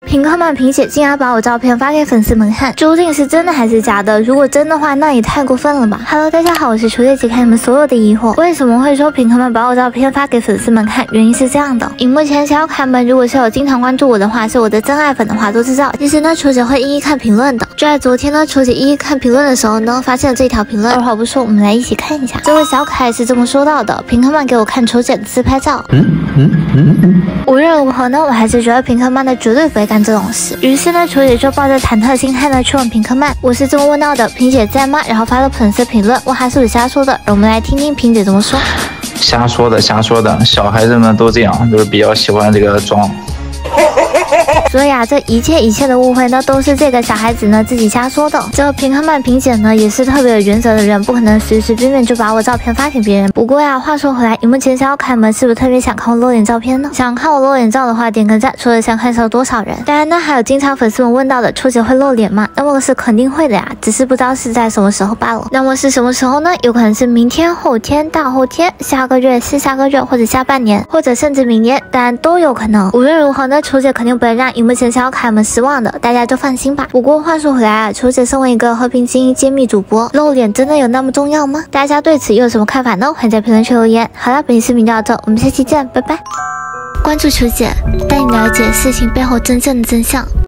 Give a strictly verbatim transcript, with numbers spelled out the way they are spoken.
平克曼凭写竟然把我照片发给粉丝们看，究竟是真的还是假的？如果真的话，那也太过分了吧 ！Hello， 大家好，我是楚姐，解开你们所有的疑惑。为什么会说平克曼把我照片发给粉丝们看？原因是这样的，荧幕前小凯们如果是有经常关注我的话，是我的真爱粉的话，都知道，其实呢，楚姐会一一看评论的。就在昨天呢，楚姐一一看评论的时候呢，发现了这条评论。二话不说，我们来一起看一下。这位小凯是这么说到的：平克曼给我看楚姐的自拍照。嗯嗯嗯嗯。无论如何呢，我还是觉得平克曼呢绝对不会干这种事。于是呢，楚姐就抱着忐忑的心态呢去问平克曼，我是这么问到的：萍姐在吗？然后发了粉丝评论，问还是我瞎说的。让我们来听听萍姐怎么说。 瞎说的，瞎说的，小孩子们都这样，都是比较喜欢这个装。 所以啊，这一切一切的误会呢，都是这个小孩子呢自己瞎说的。这平克曼萍姐呢也是特别有原则的人，不可能随随便便就把我照片发给别人。不过呀，话说回来，荧幕前小凯们是不是特别想看我露脸照片呢？想看我露脸照的话，点个赞。说了想看是有多少人？当然呢，还有经常粉丝们问到的，楚姐会露脸吗？那么是肯定会的呀，只是不知道是在什么时候罢了。那么是什么时候呢？有可能是明天、后天、大后天、下个月、是下个月，或者下半年，或者甚至明年，当然都有可能。无论如何呢，楚姐肯定不会让荧幕前小凯们失望的，大家就放心吧。不过话说回来啊，楚姐身为一个和平精英揭秘主播，露脸真的有那么重要吗？大家对此又有什么看法呢？欢迎在评论区留言。好了，本期视频就到这，我们下期见，拜拜。关注楚姐，带你了解事情背后真正的真相。